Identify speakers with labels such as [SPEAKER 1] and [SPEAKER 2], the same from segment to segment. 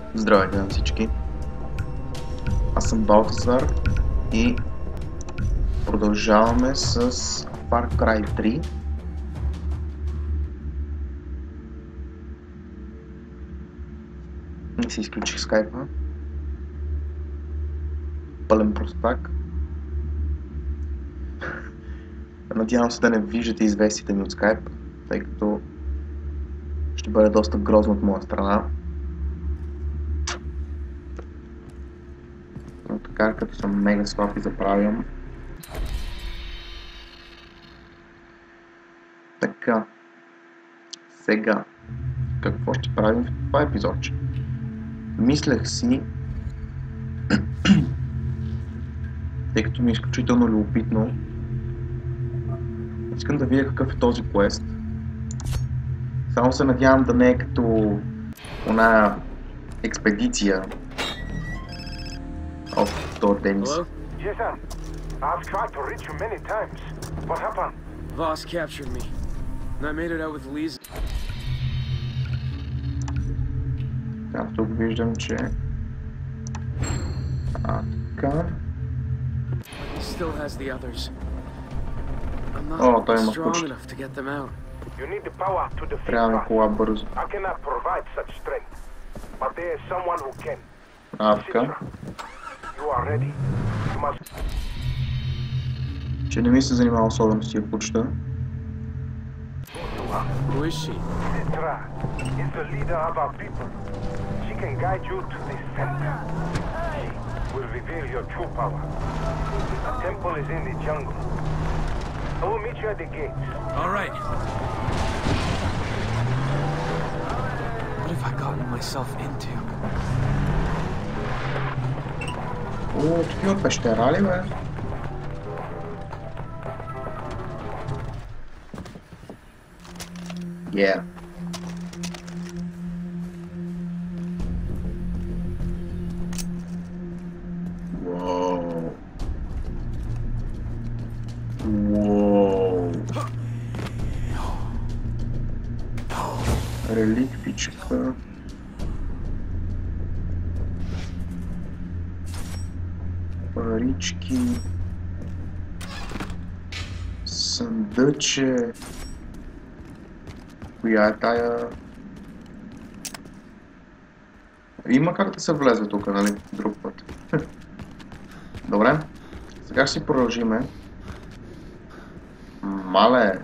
[SPEAKER 1] Здравейте на всички! Аз съм Балтазар и продължаваме с Far Cry 3. Не си изключих скайпа. Пълен простак. Надявам се да не виждате известите ми от скайп, тъй като ще бъде доста грозно от моя страна. Но така, като съм мега слаб и забравям. Така. Сега. Какво ще правим в това епизодче? Мислех си, тъй като ми е изключително любопитно, искам да видя какъв е този квест. Само се надявам да не е като она експедиция от този Денис.
[SPEAKER 2] Jason, I've tried to reach you many times. What happened?
[SPEAKER 3] Voss captured me, and I made it out with Lisa.
[SPEAKER 1] Тук виждам, че... така...
[SPEAKER 3] He still has the others. I'm
[SPEAKER 1] О, той
[SPEAKER 3] not
[SPEAKER 1] има
[SPEAKER 3] strong
[SPEAKER 1] почта.
[SPEAKER 3] enough to get them out.
[SPEAKER 2] You need the power to defeat
[SPEAKER 1] Трябва ми
[SPEAKER 2] Voss.
[SPEAKER 1] кола бързо.
[SPEAKER 2] I cannot provide such strength, but there is someone who can.
[SPEAKER 1] Така.
[SPEAKER 2] You are ready. You must.
[SPEAKER 1] Че не ми се занимава особено с тия почта.
[SPEAKER 3] Who is she?
[SPEAKER 2] Citra is the leader of our people. She can guide you to the center. She will reveal your true power. The temple is in the jungle. I will meet you at the gates.
[SPEAKER 3] All right. What have I gotten myself into?
[SPEAKER 1] О, такива пещера ли, бе? Yeah. Wow. Wow. Реликвичка. Парички. Съндъче. Коя е тая? Има как да се влезе тук, нали? Друг път. Добре. Сега ще си продължиме. Мале.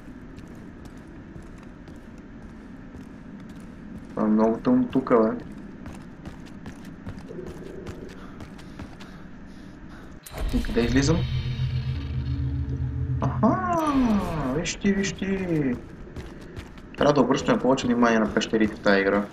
[SPEAKER 1] Това е много тъмно тук, бе. И къде излизам? Аха! Виж ти, виж ти! Трябва да обръщаме повече внимание на пещерите в тази игра.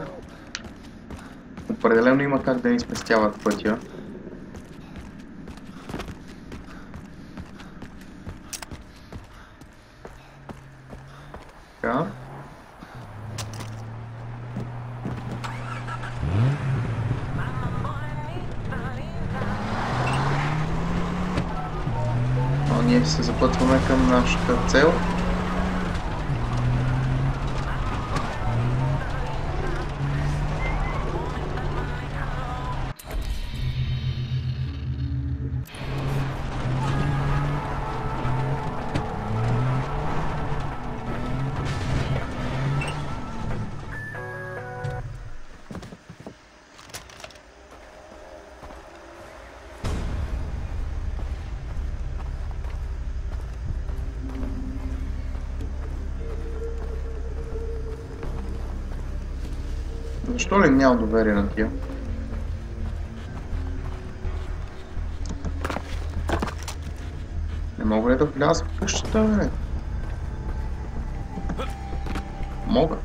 [SPEAKER 1] Определено има как да ни спестяват пътя. Така. А ние се запътваме към нашата цел. Защо ли няма доверие на тия? Не мога ли да вляза в къщата, бе? Мога.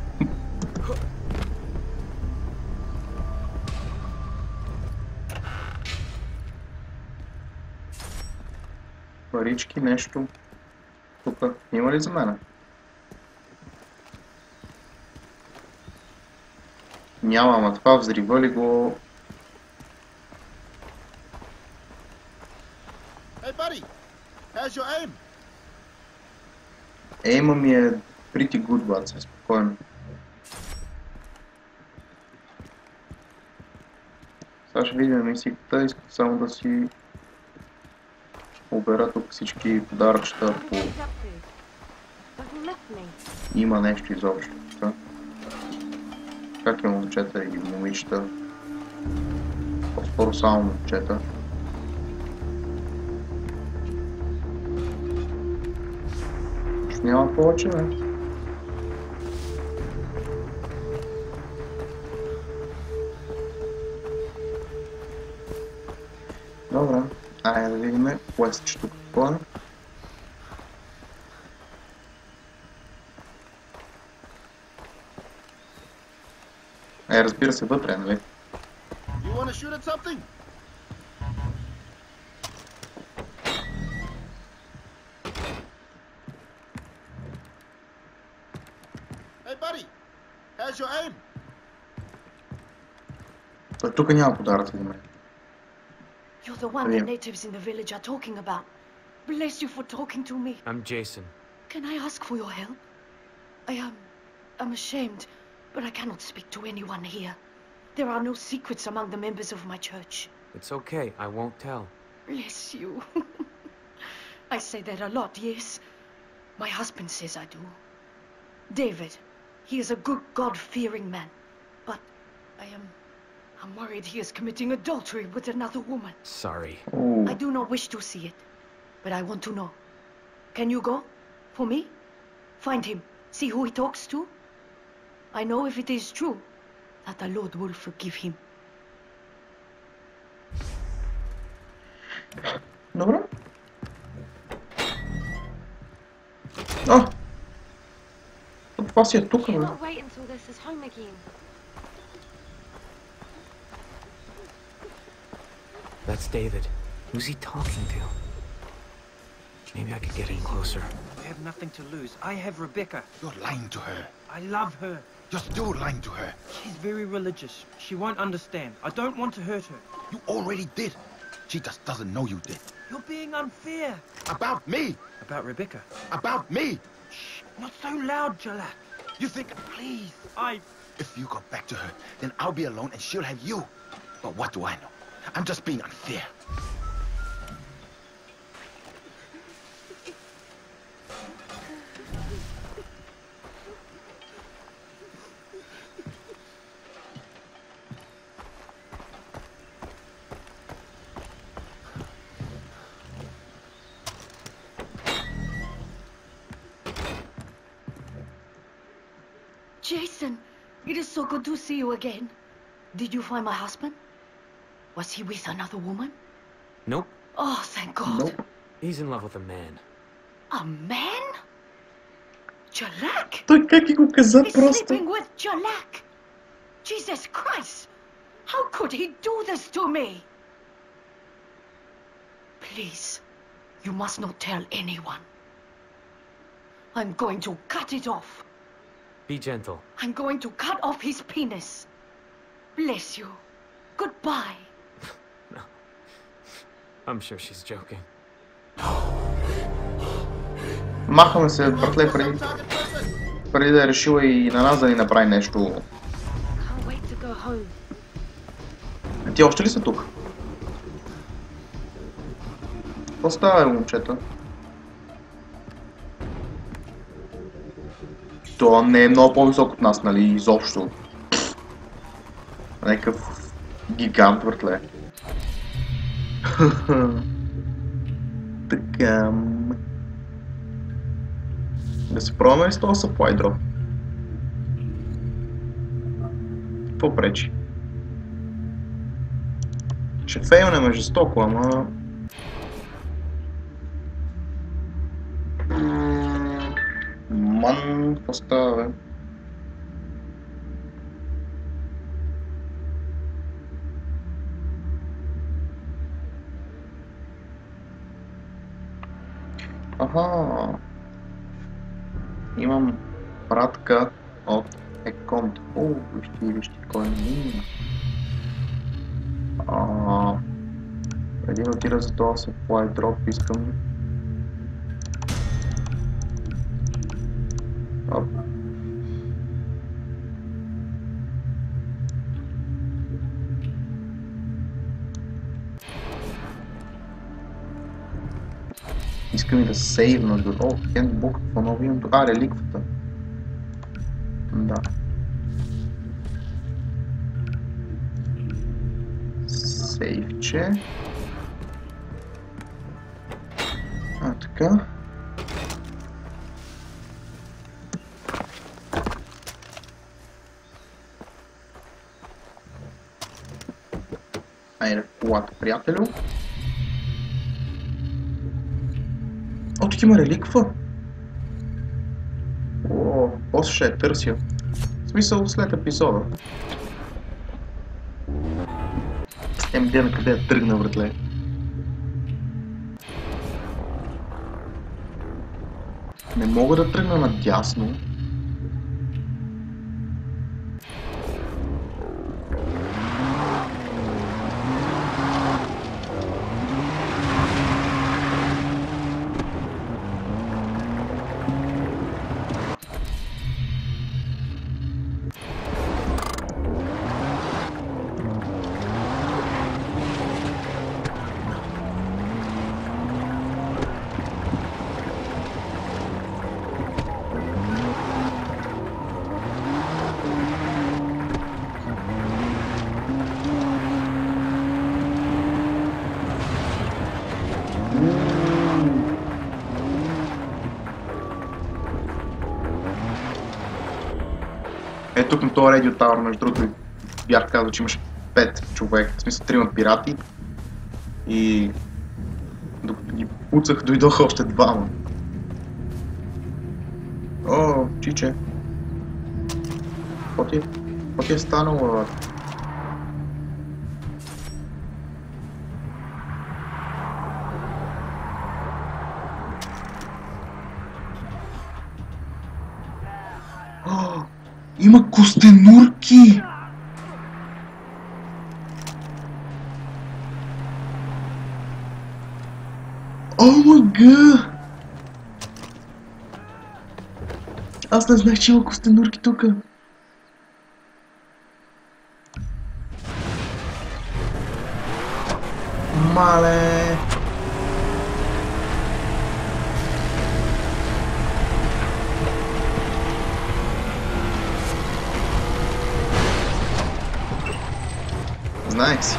[SPEAKER 1] Парички, нещо. Тук има ли за мен? Няма, ама това взрива ли го...
[SPEAKER 4] Hey buddy, how's your aim?
[SPEAKER 1] Ейма ми е... pretty good, баце, спокойно. Сега ще видим мисията. Искам само да си обера тук всички подаръчета, ако има нещо изобщо. Как е момчета и момичета? По-скоро само момчета. Ще няма повече, бе. Добре, айде да видим квестчето какво е. Разбира се, вътре, нали?
[SPEAKER 4] You want to shoot at something? Hey, buddy. How's your aim?
[SPEAKER 1] Тук няма подаръци за мен.
[SPEAKER 5] You're the one the natives in the village are talking about. Bless you for talking to me.
[SPEAKER 3] I'm Jason.
[SPEAKER 5] Can I ask for your help? I'm ashamed, but I cannot speak to anyone here. There are no secrets among the members of my church.
[SPEAKER 3] It's okay. I won't tell.
[SPEAKER 5] Bless you. I say that a lot, yes. My husband says I do. David, he is a good, God-fearing man. But I'm worried he is committing adultery with another woman.
[SPEAKER 3] Sorry.
[SPEAKER 1] Ooh.
[SPEAKER 5] I do not wish to see it, but I want to know. Can you go? For me? Find him. See who he talks to? I know if it is true, that the Lord will forgive him.
[SPEAKER 1] Добре. А! Това си е тук, бе.
[SPEAKER 6] Cannot wait until this is home again.
[SPEAKER 3] That's David. Who's he talking to? Maybe I could get in closer.
[SPEAKER 7] I have nothing to lose. I have Rebecca.
[SPEAKER 4] You're lying to her.
[SPEAKER 7] I love her.
[SPEAKER 4] You're still lying to her.
[SPEAKER 7] She's very religious. She won't understand. I don't want to hurt her.
[SPEAKER 4] You already did. She just doesn't know you did.
[SPEAKER 7] You're being unfair.
[SPEAKER 4] About me.
[SPEAKER 7] About Rebecca.
[SPEAKER 4] About me.
[SPEAKER 7] Shh, not so loud, Jalak.
[SPEAKER 4] You think
[SPEAKER 7] Please,
[SPEAKER 4] if you go back to her, then I'll be alone and she'll have you. But what do I know? I'm just being unfair.
[SPEAKER 5] Jason, it is so good to see you again. Did you find my husband? Was he with another woman?
[SPEAKER 3] Nope.
[SPEAKER 5] Oh, thank God.
[SPEAKER 1] Nope.
[SPEAKER 3] He's in love with a man.
[SPEAKER 5] A man? Jalak?
[SPEAKER 1] Той как и го каза
[SPEAKER 5] He's
[SPEAKER 1] просто.
[SPEAKER 5] sleeping with Jalak? Jesus Christ! How could he do this to me? Please, you must not tell anyone. I'm going to cut it off.
[SPEAKER 3] Be gentle.
[SPEAKER 5] I'm going to cut off his penis. Bless you. Goodbye.
[SPEAKER 3] No. I'm sure she's joking.
[SPEAKER 1] Махаме се, братле, преди да е решила и на нас да ни направи нещо.
[SPEAKER 6] Can't wait to go home.
[SPEAKER 1] Ти още ли са тук? Какво става, момчета? Това не е много по-висок от нас, нали, изобщо. Някакъв гигант, братле. Така... Да се пробваме ли с този supply drop? Какво пречи? Ще фейлнем жестоко, ама... Ман, какво става, бе? Аха. Имам пратка от Еконт. О, вижте кой е. Преди да отида за този supply drop, искам... Оп. Искам и да сейвна до... О, хендбук, какво ново имам? А, реликвата. Да. Сейвче. А, така. Айде, колата, приятелю. О, тук има реликва. О, после ще я търся. В смисъл след епизода. Ем де на къде я тръгна, братле. Не мога да тръгна надясно. Е, тук на този Radio Tower, между другото, бях казал, че имаше 5 човека, в смисъл 3 пирати. И докато ги пуцах, дойдоха още 2. О, чиче. Какво ти е станало? Има костенурки! О, мага! Аз не знаех, че има костенурки тук. Мале! Знаех си.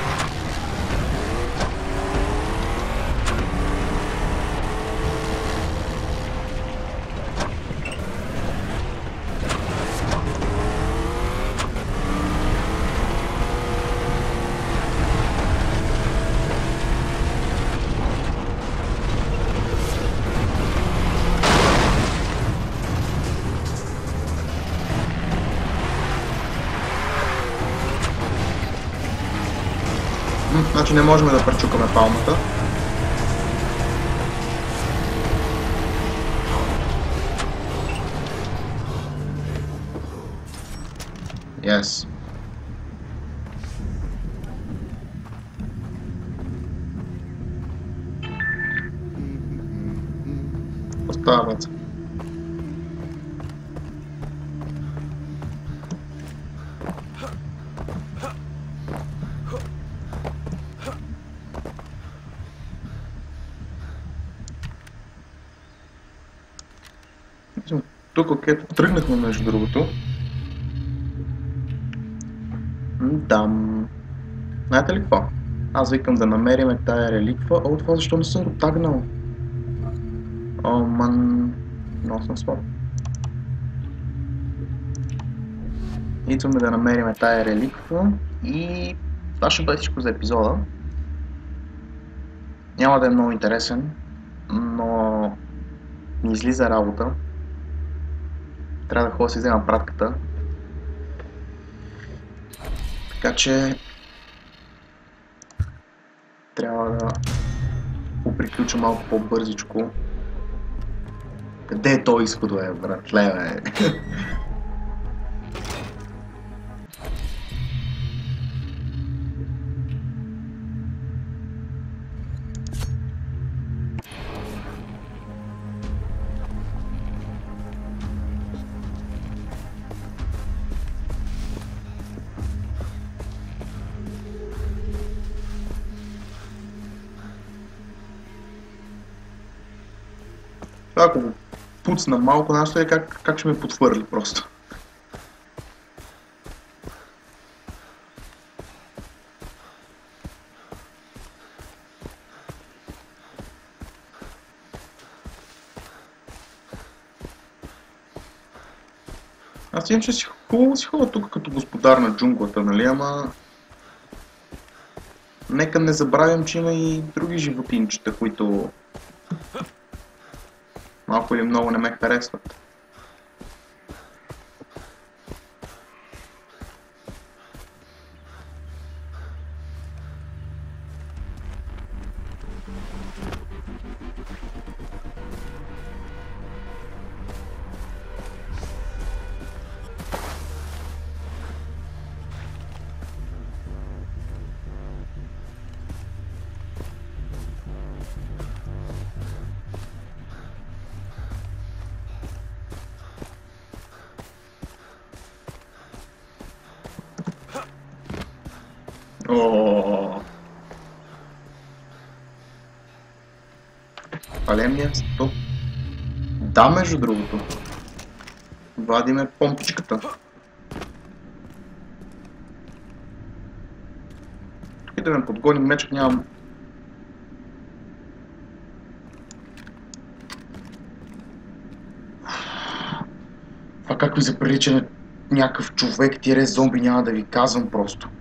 [SPEAKER 1] Значи не можем да пречукаме палмата. Yes. Остават. Тук, където тръгнахме, между другото. Там. Знаете ли какво? Аз викам да намерим тая реликва. О, това защо не съм го тагнал? О, ман... Много съм слаб. Идваме да намерим тая реликва и това ще бъде всичко за епизода. Няма да е много интересен, но ми излиза работа. Трябва да ходя да си взема пратката. Така че трябва да поприключа малко по-бързичко. Къде е то изходо, братле, бе? Ако го пуцна малко настоя, как ще ме потвърли просто. Аз имам, че си хубаво тук като господар на джунглата, нали, ама... Нека не забравям, че има и други животинчета, които... малко или много не ме харесват. Ооо. Палемния стоп. Да, между другото. Вадиме помпичката. Тук и да ме подгоним мечък, нямам. Това как ви заприлича на някакъв човек, тире зомби, няма да ви казвам просто.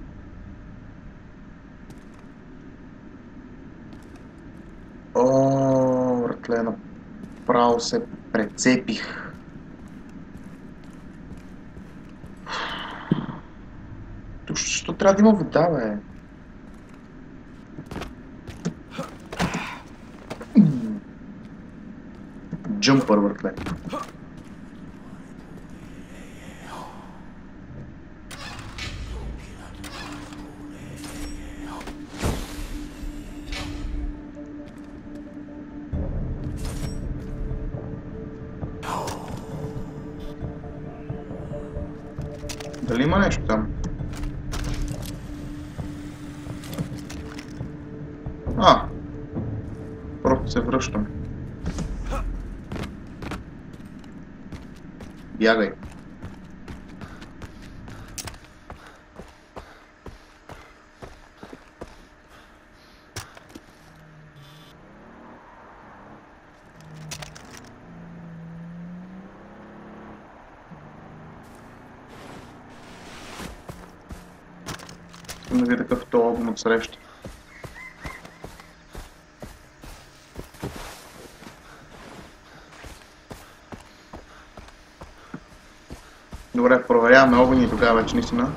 [SPEAKER 1] О, братле, направо се прецепих. Тук що трябва да има вода, бе? Джъмпър, братле. Дали има нещо там? Просто се връщам. Бягай. Да видя какъв то огън от среща. Добре, проверяваме огън и тогава вече наистина.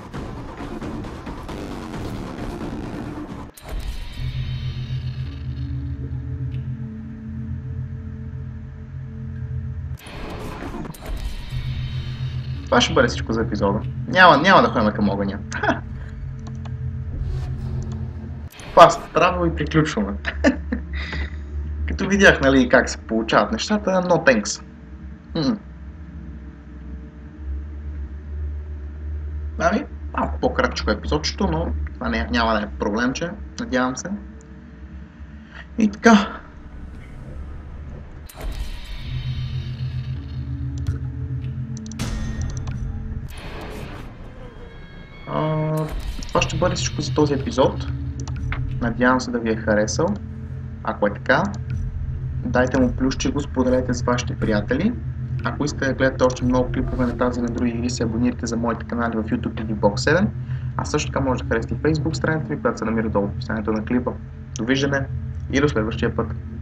[SPEAKER 1] Това ще бъде всичко за епизода. Няма да ходим към огъня. Fast travel и приключваме. Като видях, нали, как се получават нещата, no thanks. Ами, малко по-кратчко епизодчето, но това няма да е проблемче, надявам се. И така. Това ще бъде всичко за този епизод. Надявам се да ви е харесал. Ако е така, дайте му плюсче, го споделете с вашите приятели. Ако искате да гледате още много клипове на тази и на други игри, се абонирайте за моите канали в YouTube или Box 7. А също така може да харесате Facebook страницата ми, която се намира долу в описанието на клипа. Довиждане и до следващия път!